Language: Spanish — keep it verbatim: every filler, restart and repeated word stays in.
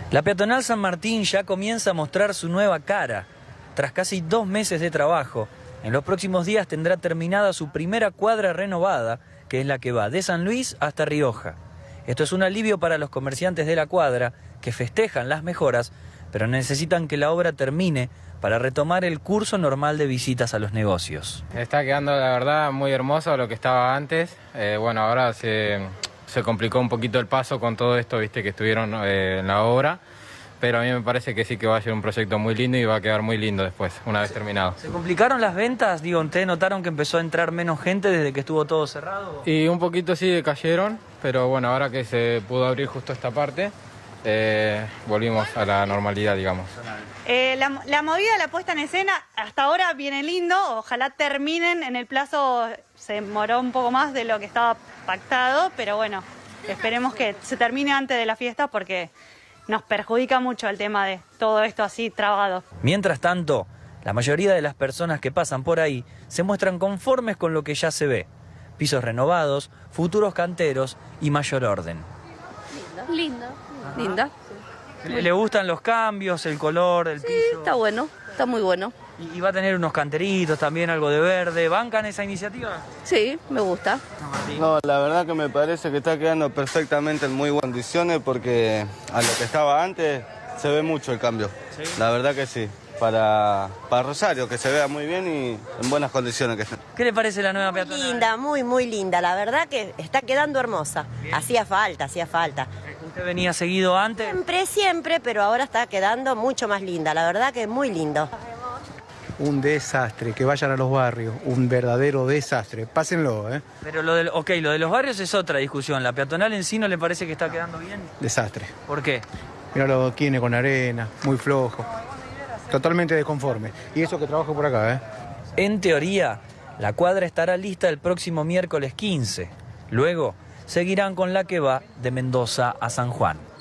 La peatonal San Martín ya comienza a mostrar su nueva cara. Tras casi dos meses de trabajo, en los próximos días tendrá terminada su primera cuadra renovada, que es la que va de San Luis hasta Rioja. Esto es un alivio para los comerciantes de la cuadra, que festejan las mejoras, pero necesitan que la obra termine para retomar el curso normal de visitas a los negocios. Está quedando, la verdad, muy hermoso lo que estaba antes. Eh, bueno, ahora se, se complicó un poquito el paso con todo esto, viste, que estuvieron eh, en la obra. Pero a mí me parece que sí que va a ser un proyecto muy lindo y va a quedar muy lindo después, una vez terminado. ¿Se complicaron las ventas? Digo, ¿ustedes notaron que empezó a entrar menos gente desde que estuvo todo cerrado? Y un poquito sí decayeron, pero bueno, ahora que se pudo abrir justo esta parte, eh, volvimos a la normalidad, digamos. Eh, la, la movida, la puesta en escena, hasta ahora viene lindo, ojalá terminen en el plazo, se demoró un poco más de lo que estaba pactado, pero bueno, esperemos que se termine antes de la fiesta porque nos perjudica mucho el tema de todo esto así trabado. Mientras tanto, la mayoría de las personas que pasan por ahí se muestran conformes con lo que ya se ve. Pisos renovados, futuros canteros y mayor orden. Lindo. Lindo. Linda. ¿Le, ¿Le gustan los cambios, el color, el sí, piso? Está bueno, está muy bueno. Y, y va a tener unos canteritos también, algo de verde. ¿Bancan esa iniciativa? Sí, me gusta. No, la verdad que me parece que está quedando perfectamente en muy buenas condiciones porque a lo que estaba antes se ve mucho el cambio. ¿Sí? La verdad que sí. Para, para Rosario, que se vea muy bien y en buenas condiciones que estén. ¿Qué le parece la nueva muy peatonal? Linda, muy, muy linda. La verdad que está quedando hermosa. Bien. Hacía falta, hacía falta. ¿Usted venía seguido antes? Siempre, siempre, pero ahora está quedando mucho más linda. La verdad que es muy lindo. Un desastre, que vayan a los barrios, un verdadero desastre. Pásenlo, ¿eh? Pero lo de, ok, lo de los barrios es otra discusión. ¿La peatonal en sí no le parece que está quedando bien? Desastre. ¿Por qué? Mira los adoquines con arena, muy flojo. Totalmente desconforme. Y eso que trabajo por acá, ¿eh? En teoría, la cuadra estará lista el próximo miércoles quince. Luego, seguirán con la que va de Mendoza a San Juan.